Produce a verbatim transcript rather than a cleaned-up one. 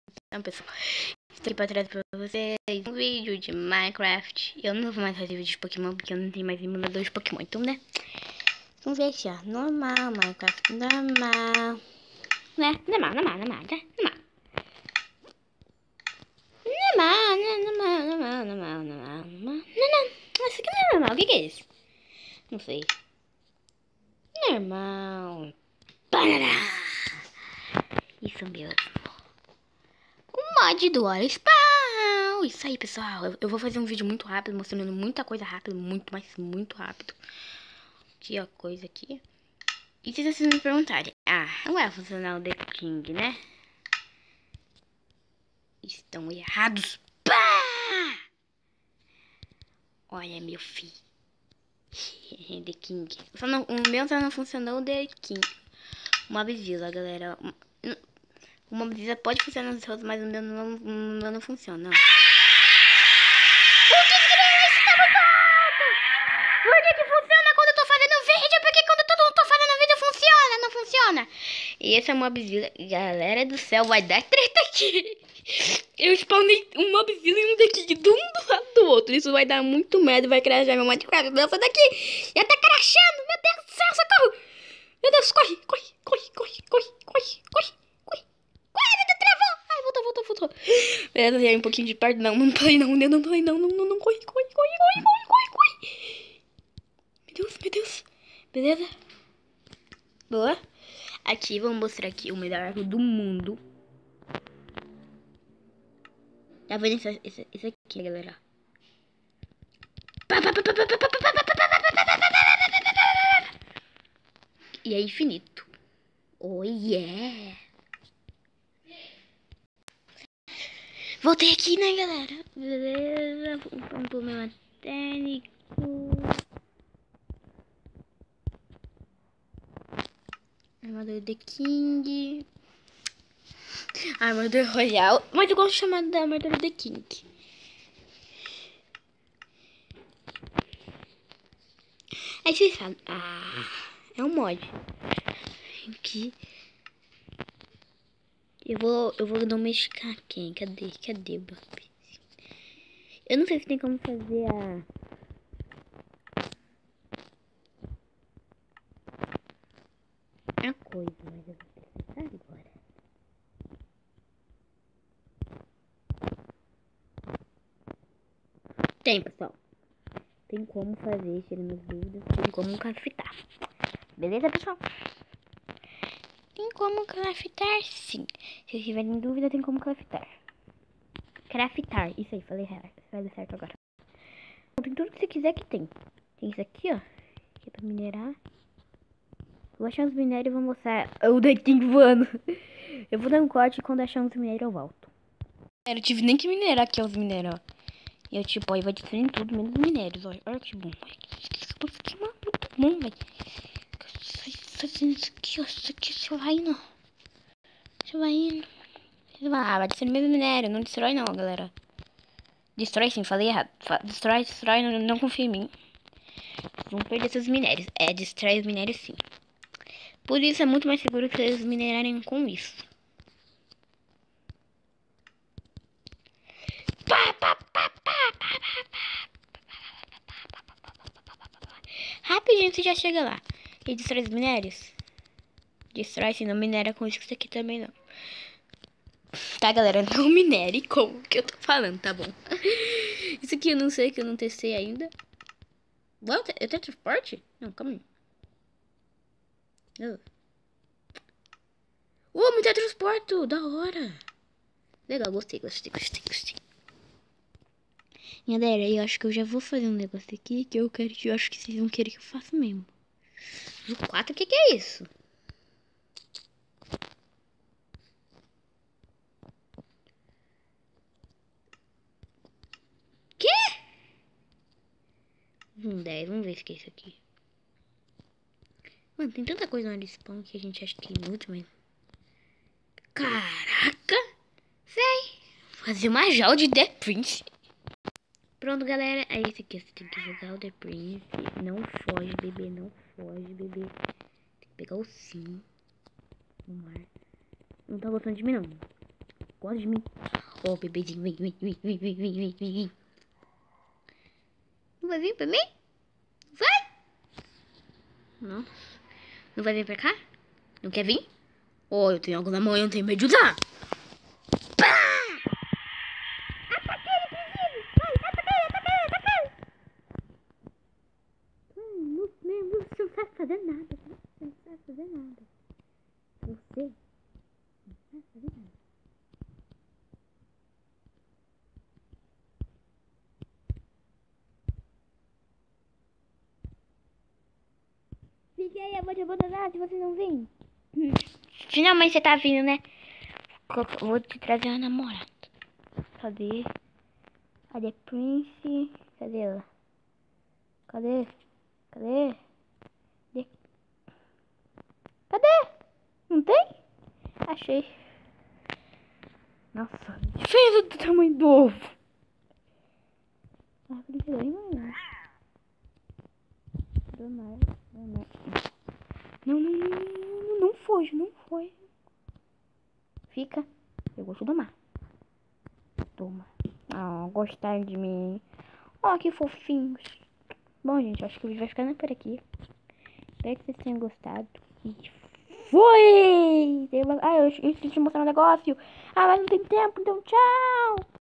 Então, pessoal, estou aqui pra trazer pra vocês um vídeo de Minecraft. Eu não vou mais fazer vídeo de Pokémon, porque eu não tenho mais emulador de Pokémon. Então, né? Vamos ver aqui, ó. Normal, Minecraft normal. Né? Normal, normal, normal, tá? Normal. Normal, né? Normal, normal, normal, normal, normal. Não, não. Isso aqui não é normal. O que que é isso? Não sei. Normal. Parará. Isso mesmo. O mod do Hora Spawn. Isso aí, pessoal. Eu, eu vou fazer um vídeo muito rápido, mostrando muita coisa rápido. Muito, mas muito rápido. Aqui, ó, coisa aqui. E se vocês me perguntarem, ah, não vai funcionar o The King, né? Estão errados. Pá! Olha, meu filho. The King. Só não, o meu só não funcionou o The King. Uma Mobzilla, galera. O Mobzilla pode funcionar nos outros, mas o meu não, o meu não funciona. Não. Por que que isso tá bugado? Por que que funciona quando eu tô fazendo vídeo? Por que quando todo mundo tá fazendo vídeo funciona? Não funciona. E esse é o Mobzilla. Galera do céu, vai dar treta aqui. Eu spawnei um Mobzilla e um daqui de um do lado do outro. Isso vai dar muito medo e vai crashar meu Minecraft. Não, sai daqui. Já tá crashando. Meu Deus do céu, socorro. Meu Deus, corre, corre, corre, corre, corre, corre, corre, corre. Corre, meu Deus, travou. Ai, voltou, voltou, voltou. Beleza, já é um pouquinho de perto. Não, não pulei não, não pulei não, não, não, não, corre, corre, corre, corre, corre, corre, corre. Meu Deus, meu Deus. Beleza? Boa. Aqui, vamos mostrar aqui o melhor arco do mundo. Tá vendo isso, isso, isso aqui, galera? E é infinito. Oh, yeah. Voltei aqui, né, galera? Beleza. Vamos pro meu técnico. Armadura The King. Armadura Royal. Mas eu gosto de chamar da armadura The King. Aí vocês sabem. Ah, é um mod. Aqui. Eu vou, eu vou domesticar quem? Cadê? Cadê o Buffy? Eu não sei se tem como fazer a... A coisa, mas eu vou precisar agora. Tem, pessoal. Tem como fazer, tira minhas dúvidas. Tem como craftar. Beleza, pessoal? Tem como craftar, sim. Se vocês tiverem dúvida, tem como craftar. Craftar. Isso aí, falei errado. Falei certo agora. Tem tudo que você quiser que tem. Tem isso aqui, ó. Aqui é pra minerar. Vou achar uns minérios e vou mostrar o The King voando. Eu vou dar um corte e quando achar uns minérios eu volto. Eu tive nem que minerar aqui os minérios, ó. E eu, tipo, aí vai destruindo tudo, menos os minérios, ó. Olha que bom. Isso aqui é muito bom, velho. Isso aqui, ó. Isso aqui, você vai indo. Você vai indo. Ah, vai destruir meus minérios. Não destrói não, galera. Destrói sim, falei errado. Destrói, destrói, não, não confia em mim. Vão perder seus minérios. É, destrói os minérios sim. Por isso é muito mais seguro que eles minerarem com isso. Rapidinho você já chega lá. E destrói os minérios. Destrói se não minera com isso aqui também não. Tá, galera? Não minere com o que eu tô falando, tá bom? Isso aqui eu não sei, que eu não testei ainda. Ué, eu tenho transporte? Não, calma aí. Oh, me teletransporto! Da hora! Legal, gostei, gostei, gostei, gostei. Galera, eu acho que eu já vou fazer um negócio aqui que eu quero que eu acho que vocês vão querer que eu faça mesmo. O quatro, o que que é isso? Que? Um dez, vamos ver o que é isso aqui. Mano, tem tanta coisa no spawn que a gente acha que é inútil, mas... Caraca! Véi! Fazer uma jaula de The Prince. Pronto, galera. É esse aqui. Você tem que jogar o The Prince. Não foge, bebê. Não foge, bebê. Tem que pegar o sim. No mar. Não tá gostando de mim, não. Gosta de mim. Ô, bebezinho, vem, vem, vem, vem, vem, vem, vem, vem. Não vai vir pra mim? Vai? Não. Não vai vir pra cá? Não quer vir? Ô, oh, eu tenho algo na mão, eu não tenho medo de usar. Pá! Ataca ele, Priscila! Vai, ataca ele, ataca ele, ataca ele! Hum, não, não, você não sabe fazer nada. Você não sabe fazer nada. Você não sabe fazer nada. Fiquei, eu vou te abandonar se você não vir. Hum. Finalmente você tá vindo, né? Vou te trazer uma namorada. Cadê? Cadê Prince? Cadê ela? Cadê? Cadê? Cadê? Cadê? Não tem? Achei. Nossa, diferença do tamanho do ovo. Ah, brincadeira, mano. Não, não, não, não, não foge, não foi. Fica. Eu vou te domar. Toma. Ah, gostaram de mim. Ó, oh, que fofinhos. Bom, gente, acho que o vídeo vai ficando por aqui. Espero que vocês tenham gostado. E foi! Ah, eu esqueci de mostrar um negócio. Ah, mas não tem tempo, então tchau!